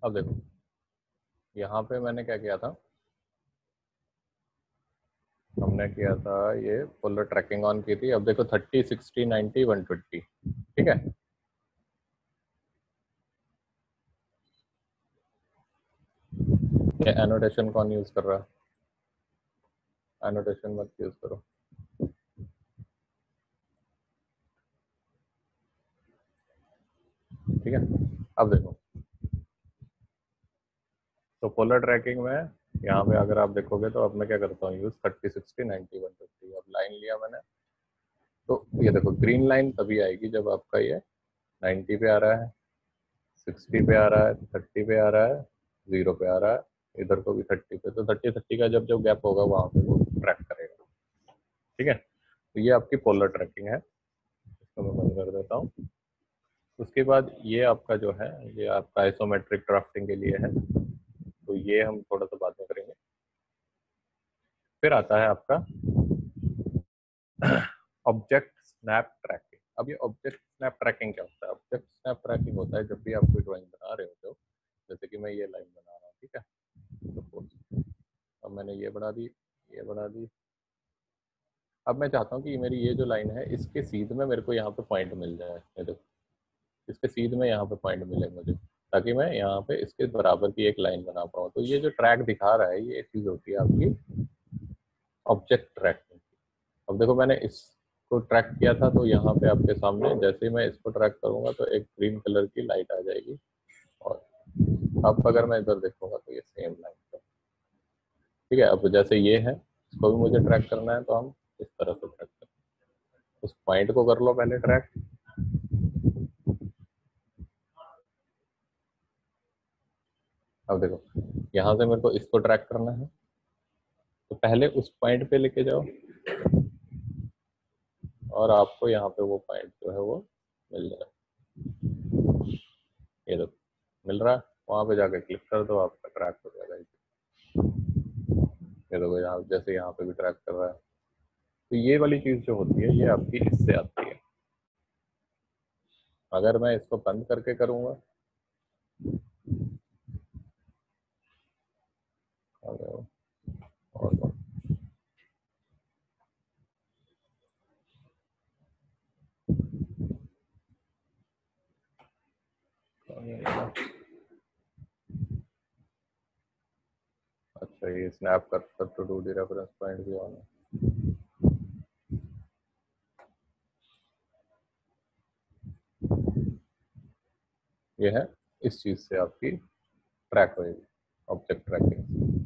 अब देखो यहाँ पे मैंने क्या किया था, हमने किया था ये पोलर ट्रैकिंग ऑन की थी। अब देखो 30, 60, 90, 120, ठीक है। ये एनोटेशन कौन यूज कर रहा है? एनोटेशन मत यूज करो। ठीक है, अब देखो तो पोलर ट्रैकिंग में यहाँ पे अगर आप देखोगे तो अब मैं क्या करता हूँ यूज 30, 60, 90, 150। अब लाइन लिया मैंने, तो ये देखो ग्रीन लाइन तभी आएगी जब आपका ये 90 पे आ रहा है, 60 पे आ रहा है, 30 पे आ रहा है, 0 पे आ रहा है, इधर को भी 30 पे। तो 30, 30 का जब जो गैप होगा वहां पे वो ट्रैक करेगा। ठीक है, तो ये आपकी पोलर ट्रैकिंग है। इसको मैं बंद कर देता हूँ। उसके बाद ये आपका जो है ये आपका आइसोमेट्रिक ड्राफ्टिंग के लिए है, तो ये हम थोड़ा सा बाद में करेंगे। फिर आता है आपका ऑब्जेक्ट स्नैप ट्रैकिंग। अब ये ऑब्जेक्ट स्नैप ट्रैकिंग क्या होता है? ऑब्जेक्ट स्नैप ट्रैकिंग होता है जब भी आप कोई ड्राइंग बना रहे होते हो, जैसे कि मैं ये लाइन बना रहा हूँ, ठीक है, सपोज अब मैंने ये बना दी, ये बना दी। अब मैं चाहता हूँ कि मेरी ये जो लाइन है इसके सीध में मेरे को यहाँ पे पॉइंट मिल जाए। ये देखो इसके सीध में यहाँ पे पॉइंट मिले मुझे, ताकि मैं यहाँ पे इसके बराबर की एक लाइन बना पाऊँ। तो ये जो ट्रैक दिखा रहा है ये चीज़ होती है आपकी ऑब्जेक्ट ट्रैकिंग। अब देखो मैंने इसको ट्रैक किया था, तो यहाँ पे आपके सामने जैसे ही मैं इसको ट्रैक करूंगा तो एक ग्रीन कलर की लाइट आ जाएगी। और अब अगर मैं इधर देखूंगा तो ये सेम लाइट है। ठीक है, अब जैसे ये है इसको भी मुझे ट्रैक करना है, तो हम इस तरह से ट्रैक करते हैं। उस पॉइंट को कर लो पहले ट्रैक। अब देखो यहाँ से मेरे को इसको ट्रैक करना है, तो पहले उस पॉइंट पे लेके जाओ और आपको यहाँ पे वो पॉइंट जो है वो मिल जाए। ये देखो मिल रहा है, वहां पे जाके क्लिक कर दो, आपका ट्रैक हो जाएगा। ये देखो यहाँ जैसे यहाँ पे भी ट्रैक कर रहा है। तो ये वाली चीज जो होती है ये आपकी इससे आती है। अगर मैं इसको बंद करके करूंगा, और अच्छा ये स्नैप कर to do the reference point भी ऑन है। ये है, इस चीज से आपकी ट्रैक होगी, ऑब्जेक्ट ट्रैकिंग।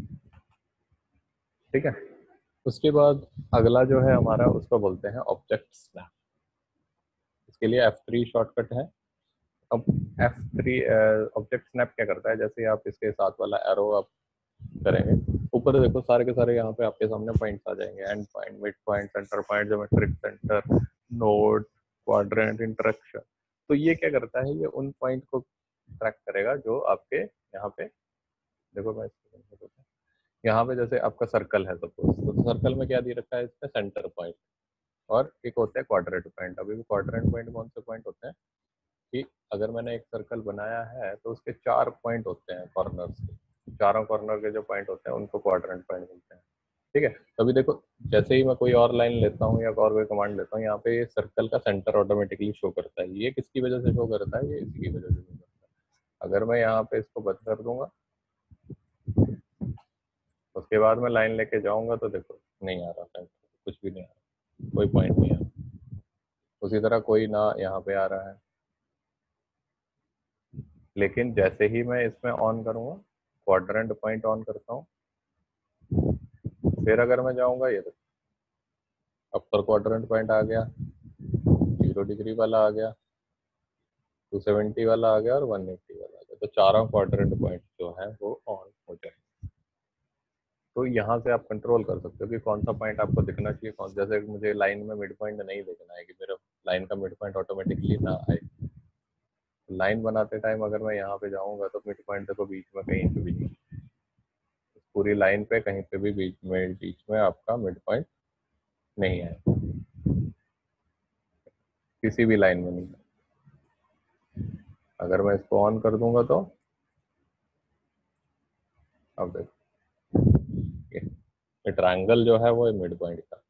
ठीक है, उसके बाद अगला जो है हमारा उसको बोलते हैं ऑब्जेक्ट स्नैप। इसके लिए F3 शॉर्टकट है। अब F3 ऑब्जेक्ट स्नैप क्या करता है, जैसे आप इसके साथ वाला एरो आप करेंगे, ऊपर देखो सारे के सारे यहाँ पे आपके सामने पॉइंट्स आ जाएंगे। End point, mid point, centre point, geometric centre, node, quadrant, intersection. तो ये क्या करता है, ये उन पॉइंट को ट्रैक करेगा जो आपके यहाँ पे, देखो मैं इसको यहाँ पे जैसे आपका सर्कल है सपोज, तो सर्कल में क्या दे रखा है, इसका सेंटर पॉइंट और एक होता है क्वाड्रेंट पॉइंट। अभी भी क्वाड्रेंट पॉइंट कौन से पॉइंट होते हैं कि अगर मैंने एक सर्कल बनाया है तो उसके 4 पॉइंट होते हैं कॉर्नर्स के, चारों कॉर्नर के जो पॉइंट होते हैं उनको क्वाड्रेंट पॉइंट मिलते हैं। ठीक है, तो अभी देखो जैसे ही मैं कोई और लाइन लेता हूँ या और कोई कमांड लेता हूँ, यहाँ पे ये सर्कल का सेंटर ऑटोमेटिकली शो करता है। ये किसकी वजह से शो करता है, ये इसी की वजह से शो करता है। अगर मैं यहाँ पे इसको बंद कर दूंगा, उसके बाद मैं लाइन लेके जाऊंगा तो देखो नहीं आ रहा सेंटर, कुछ भी नहीं आ रहा, कोई पॉइंट नहीं आ रहा। उसी तरह कोई ना यहाँ पे आ रहा है। लेकिन जैसे ही मैं इसमें ऑन करूंगा, क्वाड्रेंट पॉइंट ऑन करता हूँ, फिर अगर मैं जाऊंगा, ये देखो अपर क्वाड्रेंट पॉइंट आ गया, 0 डिग्री वाला आ गया, 270 वाला आ गया और 180 वाला आ गया। तो चारों क्वाड्रेंट पॉइंट जो है वो ऑन हो जाए। तो यहाँ से आप कंट्रोल कर सकते हो कि कौन सा पॉइंट आपको दिखना चाहिए, कौन, जैसे मुझे लाइन में मिड पॉइंट नहीं देखना है कि मेरे लाइन का मिड पॉइंट ऑटोमेटिकली ना आए। लाइन बनाते टाइम अगर मैं यहाँ पे जाऊंगा तो मिड पॉइंट देखो बीच में कहीं पे भी नहीं, पूरी लाइन पे कहीं पे भी बीच में आपका मिड पॉइंट नहीं है, किसी भी लाइन में नहीं है। अगर मैं इसको ऑन कर दूंगा तो अब देखो ये ट्रायंगल जो है वो मिड पॉइंट का,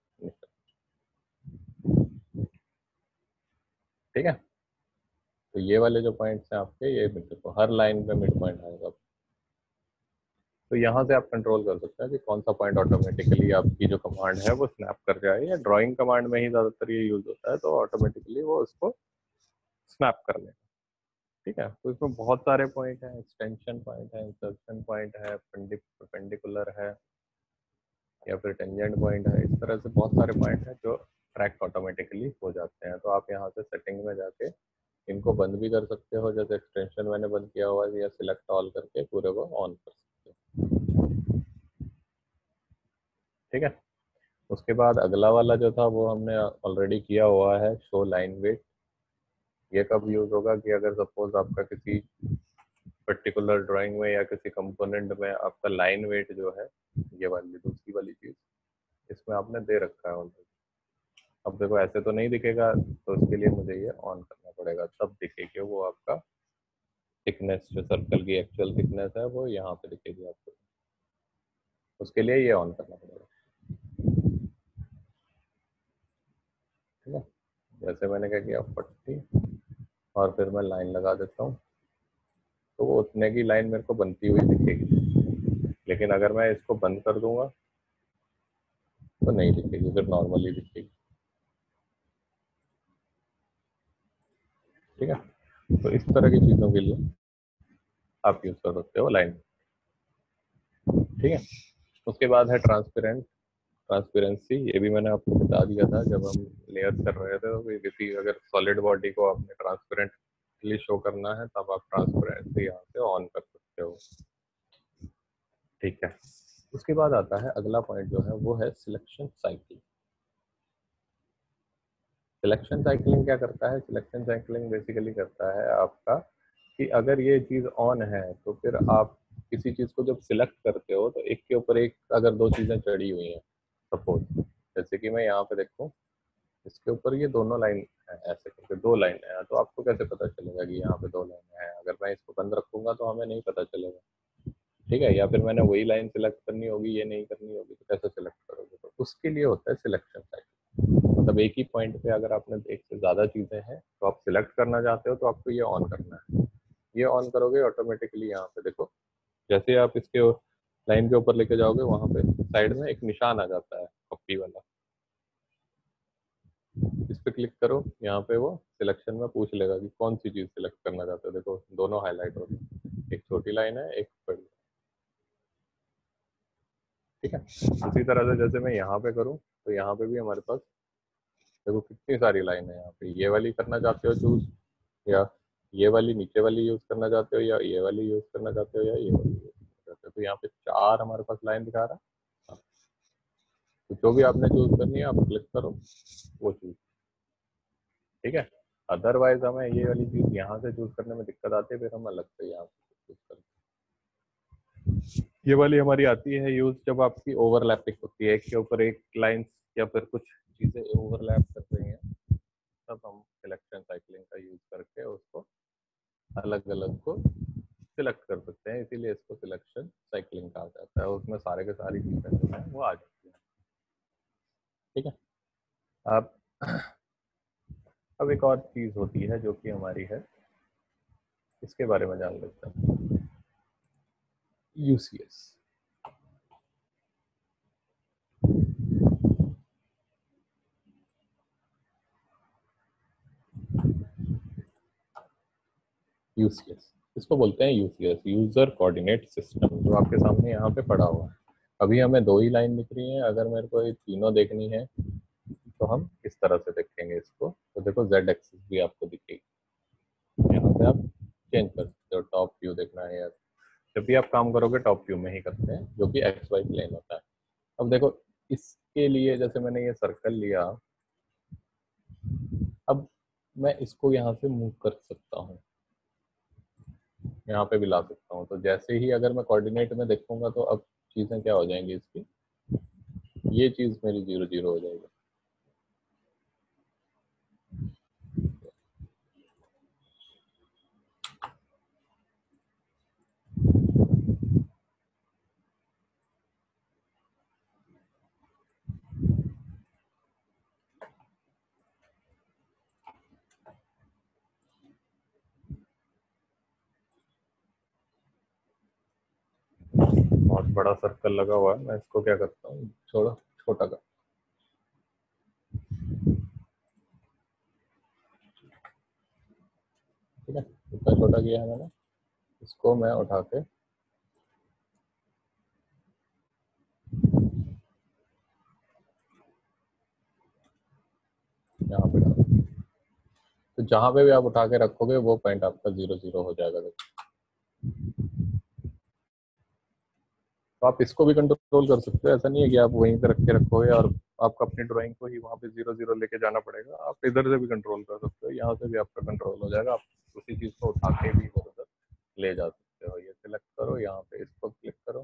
ठीक है। तो ये वाले जो पॉइंट्स हैं आपके, ये देखो हर लाइन पे मिड पॉइंट आएगा। तो यहाँ से आप कंट्रोल कर सकते हैं कि कौन सा पॉइंट ऑटोमेटिकली आपकी जो कमांड है वो स्नैप कर जाए, या ड्राइंग कमांड में ही ज़्यादातर ये यूज होता है, तो ऑटोमेटिकली वो उसको स्नैप कर लेगा, ठीक है। तो इसमें बहुत सारे पॉइंट हैं, एक्सटेंशन पॉइंट है, इंसर्शन पॉइंट है, परपेंडिकुलर है, या फिर टेंजेंट पॉइंट है। इस तरह से बहुत सारे पॉइंट हैं जो ट्रैक ऑटोमेटिकली हो जाते हैं। तो आप यहाँ से सेटिंग में जाके इनको बंद भी कर सकते हो, जैसे एक्सटेंशन मैंने बंद किया हुआ है, या सिलेक्ट ऑल करके पूरे को ऑन कर सकते हो, ठीक है। उसके बाद अगला वाला जो था वो हमने ऑलरेडी किया हुआ है, शो लाइन वेट। ये कब यूज होगा कि अगर सपोज आपका किसी पर्टिकुलर ड्राइंग में या किसी कंपोनेंट में आपका लाइन वेट जो है, ये वाली दूसरी वाली चीज इसमें आपने दे रखा है ऑलरेडी। अब देखो ऐसे तो नहीं दिखेगा, तो इसके लिए मुझे ये ऑन करना पड़ेगा, तब दिखेगी वो आपका थिकनेस, जो सर्कल की एक्चुअल थिकनेस है वो यहाँ पे दिखेगी आपको। उसके लिए ये ऑन करना पड़ेगा, ठीक है। जैसे मैंने क्या किया 40, और फिर मैं लाइन लगा देता हूँ, तो वो उतने की लाइन मेरे को बनती हुई दिखेगी। लेकिन अगर मैं इसको बंद कर दूंगा तो नहीं दिखेगी, फिर नॉर्मली दिखेगी, ठीक है। तो इस तरह की चीज़ों के लिए आप यूज कर सकते हो लाइन, ठीक है। उसके बाद है ट्रांसपेरेंट, ट्रांसपेरेंसी। ये भी मैंने आपको बता दिया था जब हम लेयर कर रहे थे, तो किसी अगर सॉलिड बॉडी को आपने ट्रांसपेरेंटली शो करना है तब आप ट्रांसपेरेंसी यहाँ से ऑन कर सकते हो, ठीक है। उसके बाद आता है अगला पॉइंट जो है वो है सिलेक्शन साइकिल। सिलेक्शन साइकिलिंग क्या करता है? सिलेक्शन साइकिलिंग बेसिकली करता है आपका कि अगर ये चीज़ ऑन है तो फिर आप किसी चीज़ को जब सिलेक्ट करते हो तो एक के ऊपर एक अगर दो चीज़ें चढ़ी हुई हैं, सपोज जैसे कि मैं यहाँ पे देखूँ, इसके ऊपर ये दोनों लाइन है, ऐसे करके दो लाइन है, तो आपको कैसे पता चलेगा कि यहाँ पे दो लाइन है? अगर मैं इसको बंद रखूंगा तो हमें नहीं पता चलेगा, ठीक है। या फिर मैंने वही लाइन सिलेक्ट करनी होगी, ये नहीं करनी होगी, तो कैसे सिलेक्ट करोगे? तो उसके लिए होता है सिलेक्शन साइकिल। मतलब एक ही पॉइंट पे अगर आपने एक से ज़्यादा चीज़ें हैं तो आप सिलेक्ट करना चाहते हो तो आपको ये ऑन करना है। ये ऑन करोगे ऑटोमेटिकली, यहाँ पे देखो जैसे आप इसके लाइन के ऊपर लेके जाओगे वहां पे साइड में एक निशान आ जाता है कॉपी वाला, इस पे क्लिक करो, यहाँ पे वो सिलेक्शन में पूछ लेगा कि कौन सी चीज सिलेक्ट करना चाहते हो। देखो दोनों हाईलाइट हो रही, एक छोटी लाइन है एक बड़ी, ठीक है। उसी तरह से जैसे मैं यहाँ पे करूँ तो यहाँ पे भी हमारे पास देखो कितनी सारी लाइन है। यहाँ पे ये वाली करना चाहते हो चूज, या ये वाली नीचे वाली यूज करना चाहते हो, या ये वाली यूज करना चाहते हो, या ये वाली यूज करना चाहते हो। तो यहाँ पे चार हमारे पास लाइन दिखा रहा है। हाँ, तो जो भी आपने चूज करनी है आप क्लिक करो, वो चूज, ठीक है। अदरवाइज हमें ये वाली चीज यहाँ से चूज करने में दिक्कत आती है, फिर हम अलग से यहाँ से चूज करते हैं। ये वाली हमारी आती है यूज जब आपकी ओवरलैपिंग होती है, एक के ऊपर एक लाइन या फिर कुछ चीजें ओवरलैप कर रही हैं, तब हम सिलेक्शन साइक्लिंग का यूज करके उसको अलग अलग को सिलेक्ट कर सकते हैं। इसीलिए इसको सिलेक्शन साइक्लिंग कहा जाता है। उसमें सारे के सारी चीजें जो है वो आ जाती है, ठीक है। अब एक और चीज होती है जो कि हमारी है, इसके बारे में जान लेते हैं, यूसीएस। यूसीएस इसको बोलते हैं, यूसीएस यूजर कोऑर्डिनेट सिस्टम, जो आपके सामने यहाँ पे पड़ा हुआ है। अभी हमें दो ही लाइन दिख रही है, अगर मेरे को ये तीनों देखनी है तो हम इस तरह से देखेंगे इसको। तो देखो जेड एक्सिस भी आपको दिखेगी, यहाँ पे आप चेंज कर सकते हो, टॉप व्यू देखना है या जब भी आप काम करोगे टॉप व्यू में ही करते हैं, जो कि एक्स वाई प्लेन होता है। अब देखो इसके लिए जैसे मैंने ये सर्कल लिया, अब मैं इसको यहाँ से मूव कर सकता हूँ, यहाँ पे भी ला सकता हूँ। तो जैसे ही अगर मैं कोऑर्डिनेट में देखूंगा तो अब चीज़ें क्या हो जाएंगी इसकी, ये चीज़ मेरी 0 0 हो जाएगी, बड़ा सर्कल लगा हुआ है, मैं इसको क्या करता हूँ, छोड़ो, छोटा कर। ठीक है, इतना छोटा किया है मैंने, इसको मैं उठा के यहाँ पे डाल, तो जहाँ पे भी आप उठा के रखोगे वो पॉइंट आपका 0 0 हो जाएगा। तो आप इसको भी कंट्रोल कर सकते हो, ऐसा नहीं है कि आप वहीं पे रख के रखोगे और आपको अपनी ड्राइंग को ही वहाँ पे 0 0 लेके जाना पड़ेगा। आप इधर से भी कंट्रोल कर सकते हो, यहाँ से भी आपका कंट्रोल हो जाएगा। आप उसी चीज़ को उठा के भी इधर उधर ले जा सकते हो। ये सिलेक्ट करो, यहाँ पे इसको क्लिक करो।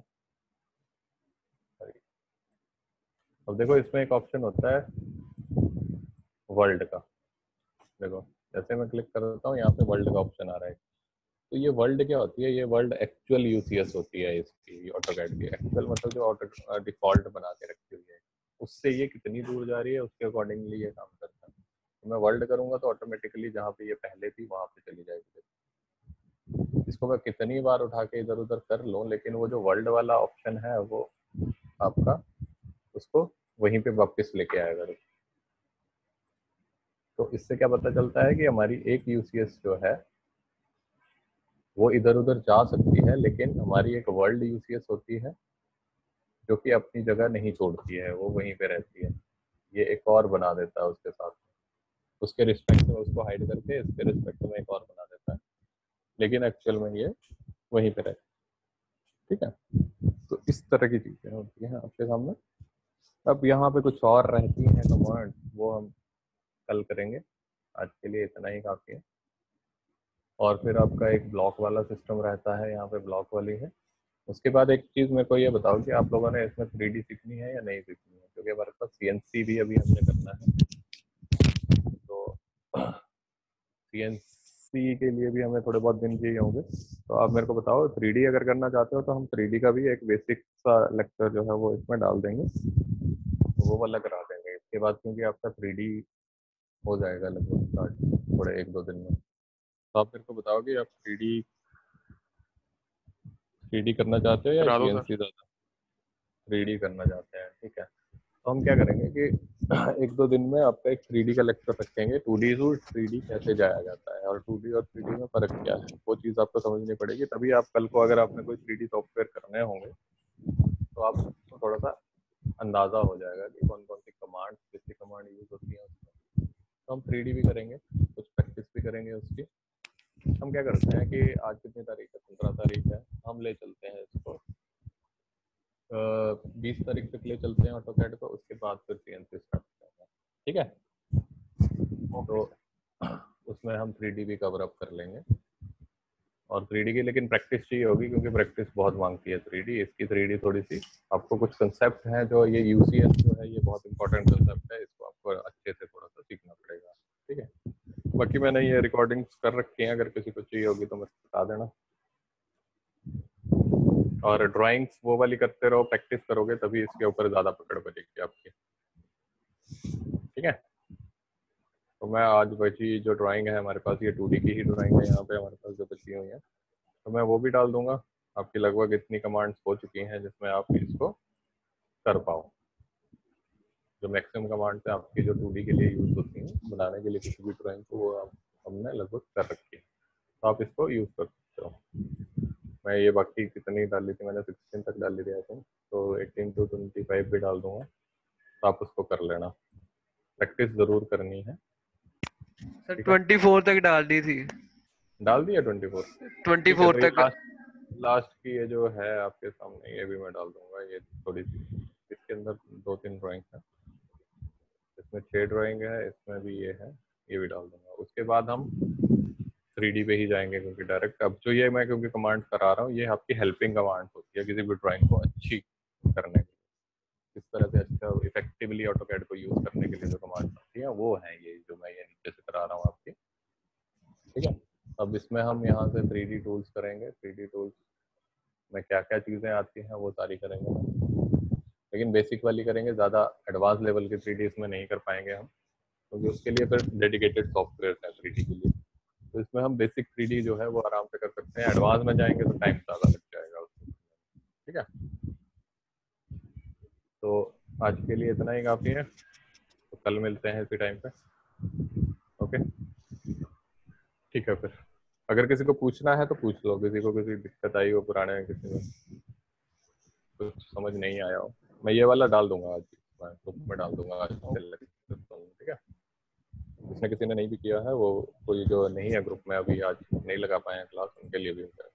अब देखो इसमें एक ऑप्शन होता है वर्ल्ड का। देखो जैसे मैं क्लिक करता हूँ, यहाँ पे वर्ल्ड का ऑप्शन आ रहा है। तो ये वर्ल्ड क्या होती है, ये वर्ल्ड एक्चुअल यूसीएस होती है इसकी, ऑटोकैड की। एक्चुअल मतलब जो ऑटो डिफॉल्ट बना के रखी हुई है, उससे ये कितनी दूर जा रही है उसके अकॉर्डिंगली ये काम करता है। तो मैं वर्ल्ड करूंगा तो ऑटोमेटिकली जहाँ पे ये पहले थी वहां पे चली जाएगी। इसको मैं कितनी बार उठा के इधर उधर कर लूँ, लेकिन वो जो वर्ल्ड वाला ऑप्शन है वो आपका उसको वहीं पे वापस लेके आएगा। तो इससे क्या पता चलता है कि हमारी एक यूसीएस जो है वो इधर उधर जा सकती है, लेकिन हमारी एक वर्ल्ड यूसीएस होती है जो कि अपनी जगह नहीं छोड़ती है, वो वहीं पे रहती है। ये एक और बना देता है उसके साथ, उसके रिस्पेक्ट में उसको हाइड करके इसके रिस्पेक्ट में एक और बना देता है, लेकिन एक्चुअल में ये वहीं पे रहती है। ठीक है, तो इस तरह की चीजें होती हैं आपके सामने। अब यहाँ पे कुछ और रहती हैं कमांड, वो हम कल करेंगे, आज के लिए इतना ही काफी है। और फिर आपका एक ब्लॉक वाला सिस्टम रहता है, यहाँ पे ब्लॉक वाली है। उसके बाद एक चीज़ मेरे को ये बताओ कि आप लोगों ने इसमें 3D सीखनी है या नहीं सीखनी है, क्योंकि हमारे पास सीएनसी भी अभी हमने करना है। तो सीएनसी के लिए भी हमें थोड़े बहुत दिन चाहिए होंगे। तो आप मेरे को बताओ 3D अगर करना चाहते हो तो हम 3D का भी एक बेसिक सा लेक्चर जो है वो इसमें डाल देंगे, वो वाला करा देंगे इसके बाद, क्योंकि आपका 3D हो जाएगा लगभग स्टार्ट थोड़े 1-2 दिन में। तो आप मेरे को बताओ कि आप 3D करना चाहते हो या करा दो सर। सीएनसी ज़्यादा 3D करना चाहते हैं। ठीक है, तो हम क्या करेंगे कि 1-2 दिन में आपका एक 3D का लेक्चर रखेंगे, 2D टू 3D कैसे जाया जाता है और 2D और 3D में फ़र्क क्या है, वो चीज़ आपको समझनी पड़ेगी। तभी आप कल को अगर आपने कोई 3D सॉफ्टवेयर करने होंगे तो आपको थोड़ा सा अंदाज़ा हो जाएगा कि कौन कौन सी कमांड, कितनी कमांड यूज़ होती है उसमें। तो हम 3D भी करेंगे, कुछ प्रैक्टिस भी करेंगे उसकी। हम क्या करते हैं कि आज कितनी तारीख है, 15 तारीख है, हम ले चलते हैं इसको 20 तारीख तक ले चलते हैं ऑटोकैड को, उसके बाद फिर सीएनसी स्टार्ट करते हैं। ठीक है, तो उसमें हम 3D भी कवर अप कर लेंगे। और 3D की लेकिन प्रैक्टिस चाहिए होगी, क्योंकि प्रैक्टिस बहुत मांगती है 3D। इसकी 3D थोड़ी सी आपको कुछ कंसेप्ट हैं जो ये यूसीएस जो है ये बहुत इंपॉर्टेंट कंसेप्ट है, इसको आपको अच्छे से थोड़ा सा सीखना पड़ेगा। ठीक है, बाकी मैंने ये रिकॉर्डिंग्स कर रखी हैं, अगर किसी को चाहिए होगी तो मुझे बता देना। और ड्राइंग्स वो वाली करते रहो, प्रैक्टिस करोगे तभी इसके ऊपर ज़्यादा पकड़ बनेगी आपकी। ठीक है, तो मैं आज बची जो ड्राइंग है हमारे पास, ये 2D की ही ड्राइंग है यहाँ पे हमारे पास जो बची हुई है, तो मैं वो भी डाल दूंगा। आपकी लगभग इतनी कमांड्स हो चुकी हैं जिसमें आप इसको कर पाओ। जो मैक्सिमम कमांड्स है आपकी जो 2D के लिए यूज़ होती हैं बनाने के लिए किसी भी ड्राइंग को, वो हमने लगभग कर रखी है, तो आप इसको यूज़ कर सकते हो। मैं ये बाकी कितनी डाली थी, मैंने 16 तक डाली थी आई थिंक, तो 18 to 25 भी डाल दूंगा, तो आप उसको कर लेना। प्रैक्टिस ज़रूर करनी है। सर ठीक है, 24 तक डाल दी थी। डाल दिया 24। ठीक है, 24 तो ये तक। लास्ट की ये जो है आपके सामने, ये भी मैं डाल दूंगा। ये थोड़ी सी इसके अंदर 2-3 ड्राइंग है, इसमें 6 ड्राइंग है, इसमें भी ये है, ये भी डाल दूंगा। उसके बाद हम 3D पे ही जाएंगे, क्योंकि डायरेक्ट अब जो ये मैं क्योंकि कमांड करा रहा हूँ ये आपकी हेल्पिंग कमांड होती है किसी भी ड्राइंग को अच्छी करने के लिए। किस तरह से अच्छा इफेक्टिवली ऑटोकैड को यूज करने के लिए जो कमांड होती है वो है ये जो मैं ये नीचे से करा रहा हूँ आपकी। ठीक है, अब इसमें हम यहाँ से 3D टूल्स करेंगे। 3D टूल्स में क्या क्या चीज़ें आती हैं वो सारी करेंगे, लेकिन बेसिक वाली करेंगे, ज़्यादा एडवांस लेवल की 3D इसमें नहीं कर पाएंगे हम, क्योंकि उसके लिए फिर डेडिकेटेड सॉफ्टवेयर है 3D के लिए। तो इसमें हम बेसिक 3D जो है वो आराम से कर सकते हैं, एडवांस में जाएंगे तो टाइम ज़्यादा लग जाएगा उसमें। ठीक है, आज के लिए इतना ही काफ़ी है, तो कल मिलते हैं इसी टाइम पे। ओके, ठीक है फिर। अगर किसी को पूछना है तो पूछ लो, किसी को किसी दिक्कत आई हो पुराने में, किसी में कुछ समझ नहीं आया हो। मैं ये वाला डाल दूंगा आज, मैं ग्रुप में डाल दूंगा आज से लेकर, ठीक है। जिसने किसी ने नहीं भी किया है, वो कोई जो नहीं है ग्रुप में अभी, आज नहीं लगा पाए हैं क्लास, उनके लिए भी होता है।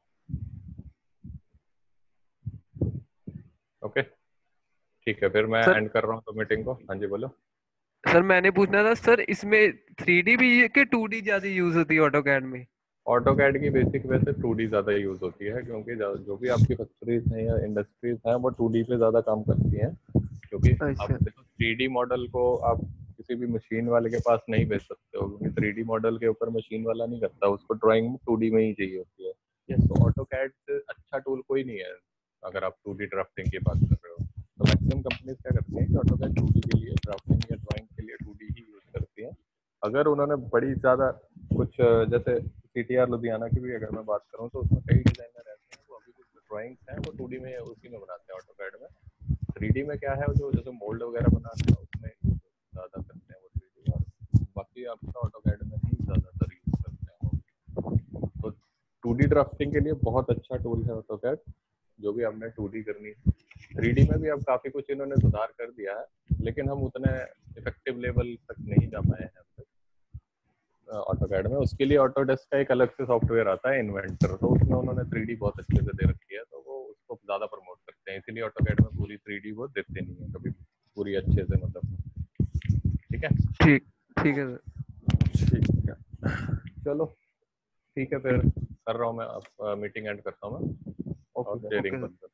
ओके, ठीक है फिर मैं सर एंड कर रहा हूँ तो मीटिंग को। हाँ जी बोलो। सर मैंने पूछना था सर, इसमें 3D भी कि 2D ज्यादा यूज होती है ऑटोकैड में? ऑटोकैड की बेसिक वैसे 2D ज़्यादा यूज़ होती है, क्योंकि जो भी आपकी फैक्ट्रीज हैं या इंडस्ट्रीज हैं वो 2D पे ज़्यादा काम करती हैं। क्योंकि आप अच्छा। देखो 3D मॉडल को आप किसी भी मशीन वाले के पास नहीं भेज सकते हो, क्योंकि 3D मॉडल के ऊपर मशीन वाला नहीं करता, उसको ड्राइंग 2D में ही चाहिए होती है। यस, तो ऑटोकैड से अच्छा टूल कोई नहीं है अगर आप 2D ड्राफ्टिंग की बात कर रहे हो। तो मैक्सिमम कंपनीज क्या करती हैं कि ऑटोकैड 2D के लिए, ड्राफ्टिंग या ड्राइंग के लिए 2D ही यूज़ करती हैं। अगर उन्होंने बड़ी ज़्यादा कुछ जैसे CTR लुधियाना की भी अगर मैं बात करूँ, तो उसमें कई डिजाइनर ऐसे हैं वो अभी जो ड्राइंग्स हैं वो 2D में उसी में बनाते हैं ऑटोकैड में। 3D में क्या है, जो जैसे मोल्ड वगैरह बनाते हैं उसमें ज़्यादा करते हैं वो 3D, और बाकी आपका ऑटोकैड में ही ज़्यादातर यूज करते हैं वो। तो 2D ड्राफ्टिंग के लिए बहुत अच्छा टूल है ऑटोकैड, जो भी आपने 2D करनी है। 3D में भी अब काफ़ी कुछ इन्होंने सुधार कर दिया है, लेकिन हम उतने इफेक्टिव लेवल तक नहीं जा पाए हैं ऑटोकैड में। उसके लिए ऑटोडेस्क का एक अलग से सॉफ्टवेयर आता है इन्वेंटर, तो उसमें उन्होंने 3D बहुत अच्छे से दे रखी है, तो वो उसको ज़्यादा प्रमोट करते हैं, इसीलिए ऑटोकैड में पूरी 3D वो देते नहीं है कभी पूरी अच्छे से, मतलब। ठीक है, ठीक ठीक है सर। ठीक है, चलो ठीक है फिर, कर रहा हूँ मैं, अब मीटिंग एंड करता हूँ मैं और ओके शेयरिंग सर। बंद कर